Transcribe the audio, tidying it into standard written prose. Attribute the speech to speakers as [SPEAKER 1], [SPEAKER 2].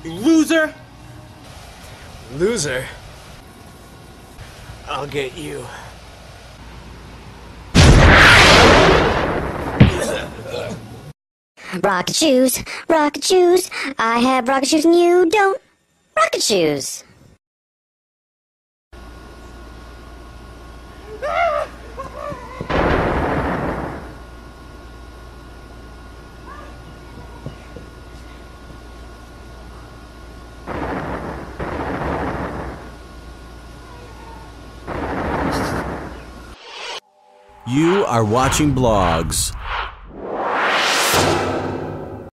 [SPEAKER 1] You loser!
[SPEAKER 2] Loser? I'll get you.
[SPEAKER 3] Rocket shoes, rocket shoes. I have rocket shoes and you don't. Rocket shoes.
[SPEAKER 4] You are watching BLOGZ.